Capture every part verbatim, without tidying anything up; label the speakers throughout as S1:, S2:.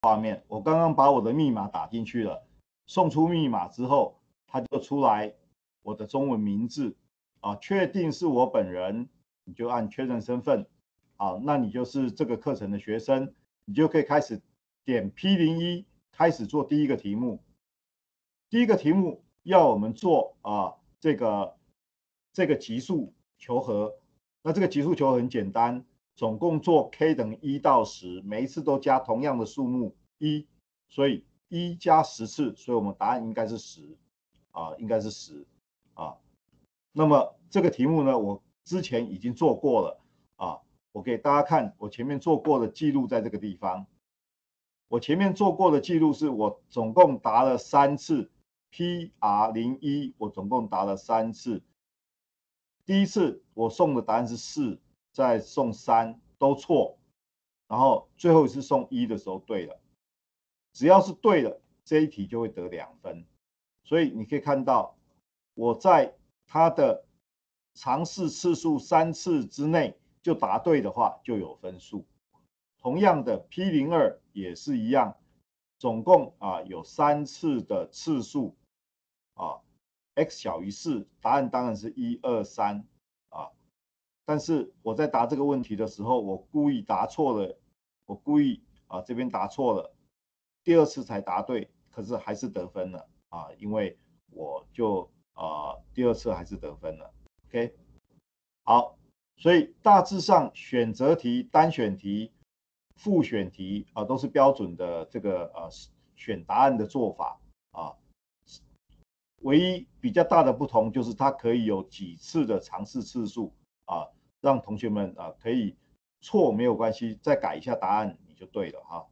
S1: 画面，我刚刚把我的密码打进去了，送出密码之后，它就出来我的中文名字啊，确定是我本人，你就按确认身份，好，那你就是这个课程的学生，你就可以开始点 P 零一开始做第一个题目。第一个题目要我们做啊这个这个级数求和，那这个级数求和很简单。总共做 k 等于一到十，每一次都加同样的数目一，所以一加十次，所以我们答案应该是十啊，应该是十啊。那么这个题目呢，我之前已经做过了啊，我给大家看我前面做过的记录在这个地方。我前面做过的记录是我总共答了三次 P R 零一，我总共答了三次。第一次我送的答案是四。再送三都错，然后最后一次送一的时候对了，只要是对的，这一题就会得两分。所以你可以看到，我在它的尝试次数三次之内就答对的话就有分数。同样的 P 零二也是一样，总共啊有三次的次数啊 ，x 小于四，答案当然是一二三啊。但是我在答这个问题的时候，我故意答错了，我故意啊这边答错了，第二次才答对，可是还是得分了啊，因为我就啊第二次还是得分了 ，OK， 好，所以大致上选择题、单选题、复选题啊都是标准的这个呃选答案的做法啊，唯一比较大的不同就是它可以有几次的尝试次数。啊，让同学们啊可以错没有关系，再改一下答案你就对了哈。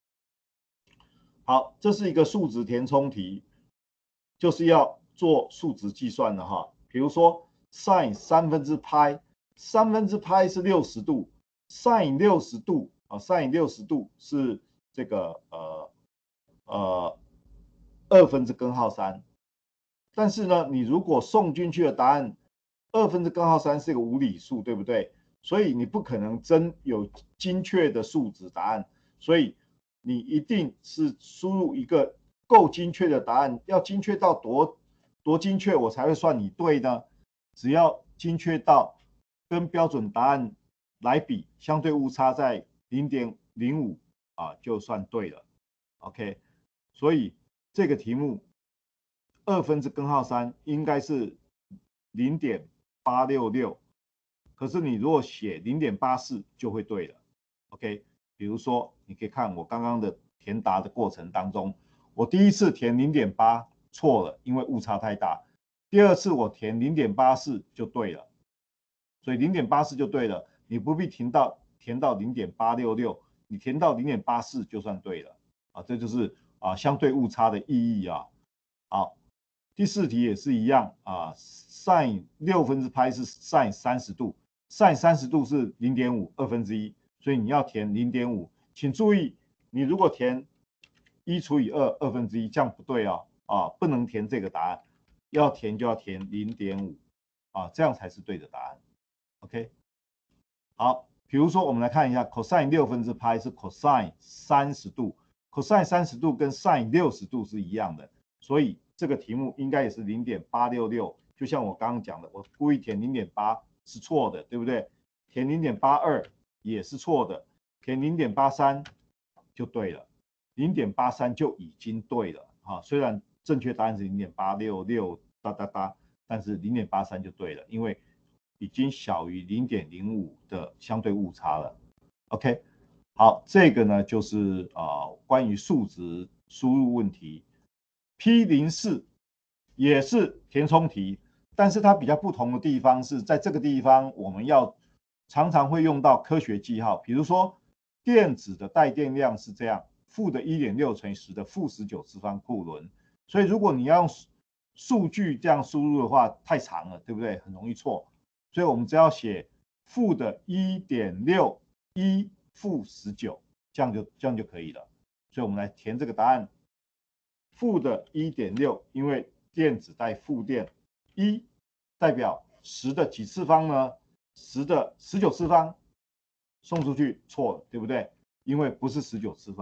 S1: 好，这是一个数值填充题，就是要做数值计算的哈。比如说 sin 三分之派，三分之派是六十度 ，sin 六十度啊 ，sin 六十度是这个呃呃二分之根号三。但是呢，你如果送进去的答案二分之根号三是一个无理数，对不对？所以你不可能真有精确的数值答案，所以你一定是输入一个够精确的答案。要精确到多多精确，我才会算你对呢？只要精确到跟标准答案来比，相对误差在零点零五啊，就算对了。OK， 所以这个题目二分之根号三应该是零点八六六，可是你如果写零点八四就会对了。OK， 比如说你可以看我刚刚的填答的过程当中，我第一次填零点八错了，因为误差太大。第二次我填零点八四就对了，所以零点八四就对了，你不必填到填到零点八六六，你填到零点八四就算对了啊，这就是啊相对误差的意义啊。好，第四题也是一样啊 ，sin 六分之派是 sin 三十度 ，sin 三十度是零点五二分之一，所以你要填零点五。请注意，你如果填一除以二二分之一，这样不对啊啊，不能填这个答案，要填就要填零点五啊，这样才是对的答案。OK， 好，比如说我们来看一下 cosine 六分之派是 cosine 三十度 ，cosine 三十度跟 sin 六十度是一样的，所以这个题目应该也是零点八六六，就像我刚刚讲的，我故意填零点八是错的，对不对？填零点八二也是错的，填零点八三就对了，零点八三就已经对了啊。虽然正确答案是零点八六六哒哒哒，但是零点八三就对了，因为已经小于零点零五的相对误差了。OK， 好，这个呢就是啊、呃、关于数值输入问题。P 零四也是填充题，但是它比较不同的地方是在这个地方我们要常常会用到科学记号，比如说电子的带电量是这样，负的一点六乘以十的负十九次方库仑，所以如果你要用数据这样输入的话，太长了，对不对？很容易错。所以我们只要写负的一点六一负十九，这样就这样就可以了。所以我们来填这个答案，负的一点六，因为电子带负电，一代表十的几次方呢？十的十九次方，送出去错了，对不对？因为不是十九次方，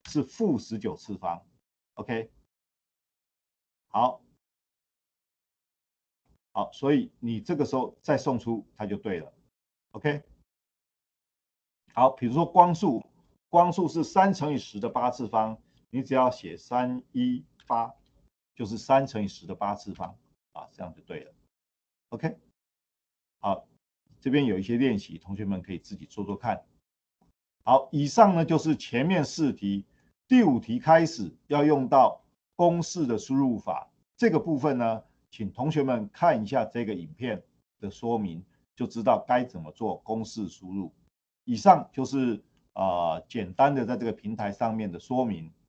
S1: 是负十九次方 ，OK， 好，好，所以你这个时候再送出它就对了 ，OK， 好，比如说光速，光速是三乘以十的八次方，你只要写三一八，就是三乘以十的八次方啊，这样就对了 ，OK， 好，这边有一些练习，同学们可以自己做做看。好，以上呢就是前面四题，第五题开始要用到公式的输入法。这个部分呢，请同学们看一下这个影片的说明，就知道该怎么做公式输入。以上就是呃简单的在这个平台上面的说明。